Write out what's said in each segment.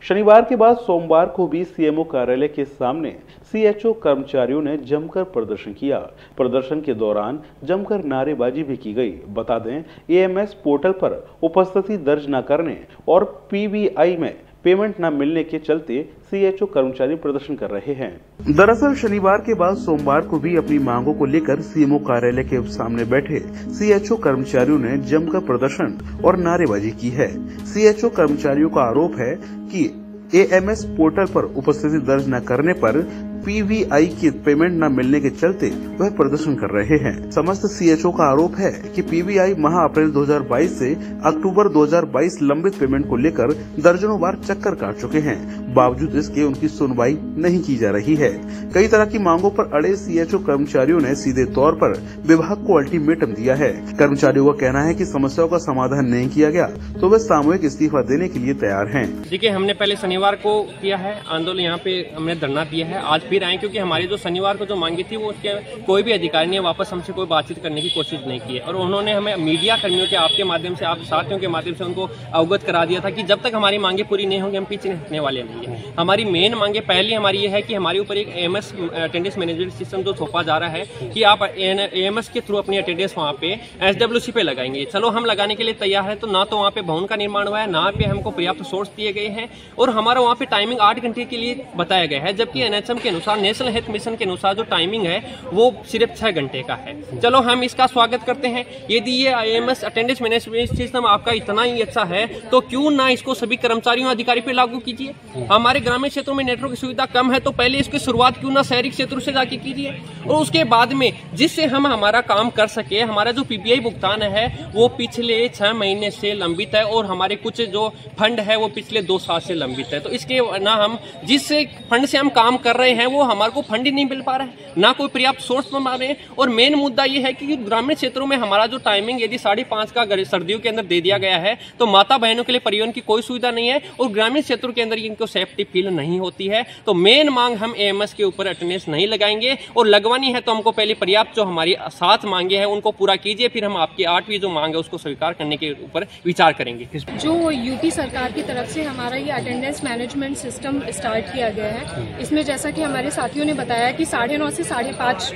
शनिवार के बाद सोमवार को भी सीएमओ कार्यालय के सामने सीएचओ कर्मचारियों ने जमकर प्रदर्शन किया। प्रदर्शन के दौरान जमकर नारेबाजी भी की गई। बता दें, एएमएस पोर्टल पर उपस्थिति दर्ज न करने और पीवीआई में पेमेंट न मिलने के चलते सीएचओ कर्मचारी प्रदर्शन कर रहे हैं। दरअसल शनिवार के बाद सोमवार को भी अपनी मांगों को लेकर सीएमओ कार्यालय के सामने बैठे सीएचओ कर्मचारियों ने जमकर प्रदर्शन और नारेबाजी की है। सीएचओ कर्मचारियों का आरोप है कि एएमएस पोर्टल पर उपस्थिति दर्ज न करने पर पीवीआई की पेमेंट न मिलने के चलते वह प्रदर्शन कर रहे हैं। समस्त सीएचओ का आरोप है कि पीवीआई माह अप्रैल 2022 से अक्टूबर 2022 लंबित पेमेंट को लेकर दर्जनों बार चक्कर काट चुके हैं। बावजूद इसके उनकी सुनवाई नहीं की जा रही है। कई तरह की मांगों पर अड़े सीएचओ कर्मचारियों ने सीधे तौर पर विभाग को अल्टीमेटम दिया है। कर्मचारियों का कहना है कि समस्याओं का समाधान नहीं किया गया तो वे सामूहिक इस्तीफा देने के लिए तैयार हैं। देखिए, हमने पहले शनिवार को किया है आंदोलन, यहाँ पे हमने धरना दिया है। आज फिर आए क्योंकि हमारी जो शनिवार को जो मांगी थी वो उसके कोई भी अधिकारी ने वापस हमसे कोई बातचीत करने की कोशिश नहीं की है और उन्होंने हमें मीडिया कर्मियों के आपके माध्यम से, आप साथियों के माध्यम से उनको अवगत करा दिया था कि जब तक हमारी मांगे पूरी नहीं होंगी हम पीछे हटने वाले नहीं है। हमारी मेन मांगे पहली हमारी ये है कि हमारे ऊपर एक एएमएस अटेंडेंस मैनेजमेंट सिस्टम जो थोपा जा रहा है कि आप एएमएस के थ्रू अपनी अटेंडेंस वहाँ पे एसडब्ल्यूसी पे लगाएंगे। चलो, हम लगाने के लिए तैयार है, तो ना तो वहाँ पे भवन का निर्माण हुआ है, ना पे हमको पर्याप्त सोर्स दिए गए हैं और हमारा वहाँ पे टाइमिंग 8 घंटे के लिए बताया गया है, जबकि एनएचएम के अनुसार, नेशनल हेल्थ मिशन के अनुसार जो टाइमिंग है वो सिर्फ 6 घंटे का है। चलो, हम इसका स्वागत करते हैं। यदि ये एएमएस अटेंडेंस मैनेजमेंट सिस्टम आपका इतना ही अच्छा है तो क्यों ना इसको सभी कर्मचारियों अधिकारी पे लागू कीजिए। हमारे ग्रामीण क्षेत्रों में नेटवर्क की सुविधा कम है तो पहले इसकी शुरुआत क्यों ना शहरी क्षेत्रों से जाके कीजिए और उसके बाद में जिससे हम हमारा काम कर सके। हमारा जो पीपीआई भुगतान है वो पिछले 6 महीने से लंबित है और हमारे कुछ जो फंड है वो पिछले 2 साल से लंबित है। तो इसके ना हम जिस फंड से हम काम कर रहे हैं वो हमारे को फंड ही नहीं मिल पा रहा है, ना कोई पर्याप्त सोर्स बना रहे हैं। और मेन मुद्दा ये है कि ग्रामीण क्षेत्रों में हमारा जो टाइमिंग यदि 5:30 का सर्दियों के अंदर दे दिया गया है तो माता बहनों के लिए परिवहन की कोई सुविधा नहीं है और ग्रामीण क्षेत्रों के अंदर इनको सेफ्टी फील नहीं होती है। तो मेन मांग हम एएमएस के ऊपर अटेंडेंस नहीं लगाएंगे और लगवानी है तो हमको पहले पर्याप्त जो हमारी 7 मांगे हैं उनको पूरा कीजिए, फिर हम आपकी 8वीं जो मांग है उसको स्वीकार करने के ऊपर विचार करेंगे। जो यूपी सरकार की तरफ से हमारा ये अटेंडेंस मैनेजमेंट सिस्टम स्टार्ट किया गया है, इसमें जैसा कि हमारे साथियों ने बताया कि 9:30 से 5:30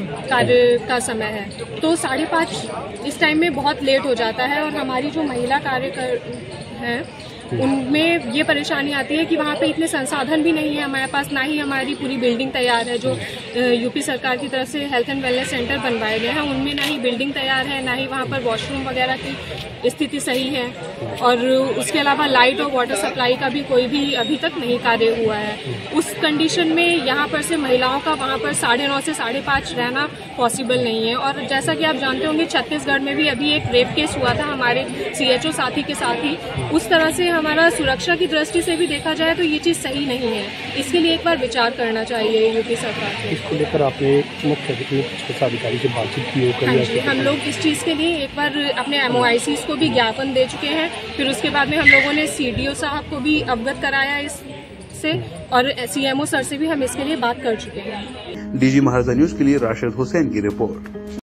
कार्य का समय है, तो 5:30 इस टाइम में बहुत लेट हो जाता है और हमारी जो महिला कार्य हैं उनमें ये परेशानी आती है कि वहाँ पे इतने संसाधन भी नहीं है हमारे पास, ना ही हमारी पूरी बिल्डिंग तैयार है। जो यूपी सरकार की तरफ से हेल्थ एंड वेलनेस सेंटर बनवाए गए हैं उनमें ना ही बिल्डिंग तैयार है, ना ही वहाँ पर वॉशरूम वगैरह की स्थिति सही है और उसके अलावा लाइट और वाटर सप्लाई का भी कोई भी अभी तक नहीं कार्य हुआ है। उस कंडीशन में यहाँ पर से महिलाओं का वहाँ पर 9:30 से 5:30 रहना पॉसिबल नहीं है। और जैसा कि आप जानते होंगे छत्तीसगढ़ में भी अभी एक रेप केस हुआ था हमारे सीएचओ साथी के साथ ही। उस तरह से हमारा सुरक्षा की दृष्टि से भी देखा जाए तो ये चीज सही नहीं है, इसके लिए एक बार विचार करना चाहिए यूपी सरकार को। इसको लेकर आपने मुख्य अधिकारी से बातचीत की? हाँ जी, हम लोग इस चीज के लिए एक बार अपने MOICs को भी ज्ञापन दे चुके हैं, फिर उसके बाद में हम लोगों ने CDO साहब को भी अवगत कराया इससे और CMO सर से भी हम इसके लिए बात कर चुके हैं। DG महाराजा न्यूज के लिए राशिद हुसैन की रिपोर्ट।